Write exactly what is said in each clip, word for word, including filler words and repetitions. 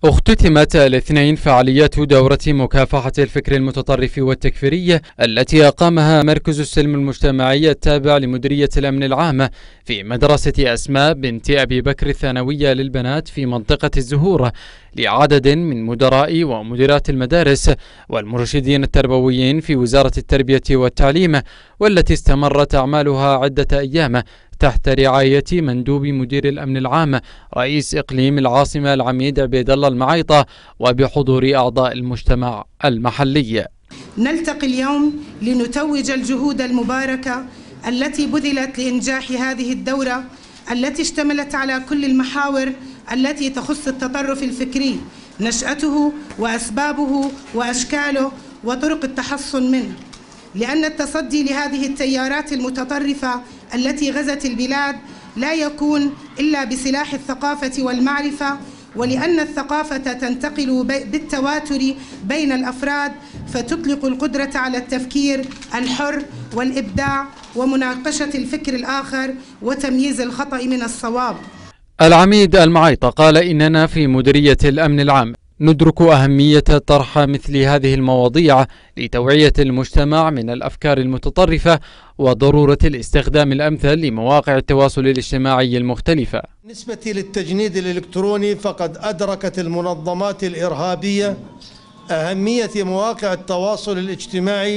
اختتمت الاثنين فعاليات دورة مكافحة الفكر المتطرف والتكفيري التي أقامها مركز السلم المجتمعي التابع لمديرية الأمن العام في مدرسة أسماء بنت أبي بكر الثانوية للبنات في منطقة الزهور لعدد من مدراء ومديرات المدارس والمرشدين التربويين في وزارة التربية والتعليم، والتي استمرت أعمالها عدة أيام تحت رعاية مندوب مدير الأمن العام رئيس إقليم العاصمة العميد عبيد الله المعيطة وبحضور أعضاء المجتمع المحلي. نلتقي اليوم لنتوج الجهود المباركة التي بذلت لإنجاح هذه الدورة التي اشتملت على كل المحاور التي تخص التطرف الفكري، نشأته وأسبابه وأشكاله وطرق التحصن منه، لأن التصدي لهذه التيارات المتطرفة التي غزت البلاد لا يكون إلا بسلاح الثقافة والمعرفة، ولأن الثقافة تنتقل بالتواتر بين الأفراد فتطلق القدرة على التفكير الحر والإبداع ومناقشة الفكر الآخر وتمييز الخطأ من الصواب. العميد المعيطة قال: إننا في مديرية الأمن العام ندرك أهمية طرح مثل هذه المواضيع لتوعية المجتمع من الأفكار المتطرفة وضرورة الاستخدام الأمثل لمواقع التواصل الاجتماعي المختلفة. بالنسبة للتجنيد الإلكتروني فقد أدركت المنظمات الإرهابية أهمية مواقع التواصل الاجتماعي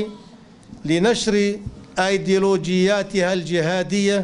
لنشر أيديولوجياتها الجهادية،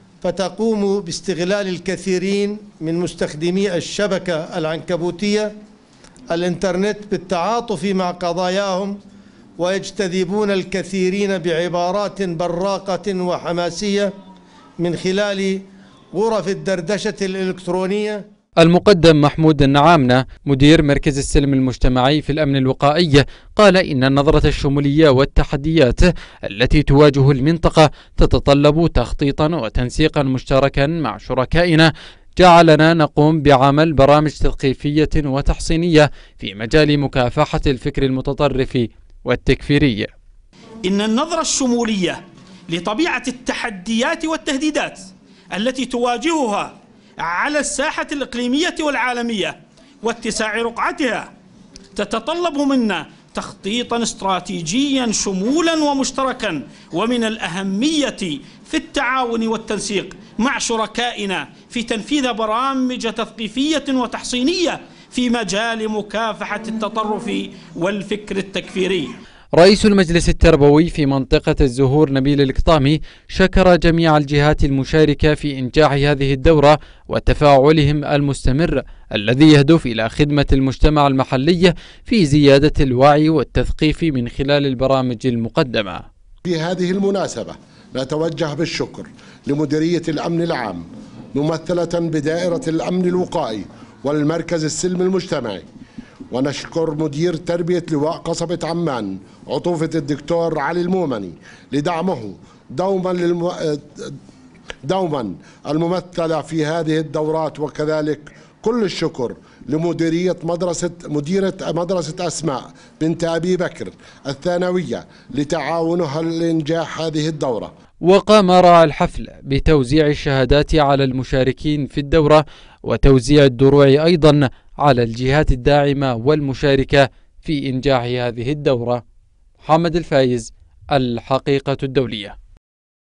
فتقوم باستغلال الكثيرين من مستخدمي الشبكة العنكبوتية الإنترنت بالتعاطف مع قضاياهم، ويجتذبون الكثيرين بعبارات براقة وحماسية من خلال غرف الدردشة الإلكترونية. المقدم محمود النعامنة مدير مركز السلم المجتمعي في الأمن الوقائي قال: إن النظرة الشمولية والتحديات التي تواجه المنطقة تتطلب تخطيطا وتنسيقا مشتركا مع شركائنا، جعلنا نقوم بعمل برامج تثقيفية وتحصينية في مجال مكافحة الفكر المتطرف والتكفيري. إن النظرة الشمولية لطبيعة التحديات والتهديدات التي تواجهها على الساحة الإقليمية والعالمية واتساع رقعتها تتطلب منا تخطيطا استراتيجيا شمولا ومشتركا، ومن الأهمية في التعاون والتنسيق مع شركائنا في تنفيذ برامج تثقيفية وتحصينية في مجال مكافحة التطرف والفكر التكفيري. رئيس المجلس التربوي في منطقة الزهور نبيل القطامي شكر جميع الجهات المشاركة في إنجاح هذه الدورة وتفاعلهم المستمر الذي يهدف إلى خدمة المجتمع المحلي في زيادة الوعي والتثقيف من خلال البرامج المقدمة. في هذه المناسبة نتوجه بالشكر لمديرية الأمن العام ممثلة بدائرة الأمن الوقائي والمركز السلم المجتمعي، ونشكر مدير تربية لواء قصبة عمان عطوفة الدكتور علي المومني لدعمه دوما للم... دوما الممثلة في هذه الدورات، وكذلك كل الشكر لمديرية مدرسة مديرة مدرسة أسماء بنت أبي بكر الثانوية لتعاونها لإنجاح هذه الدورة. وقام راعي الحفل بتوزيع الشهادات على المشاركين في الدورة وتوزيع الدروع أيضا على الجهات الداعمة والمشاركة في إنجاح هذه الدورة. محمد الفايز، الحقيقة الدولية.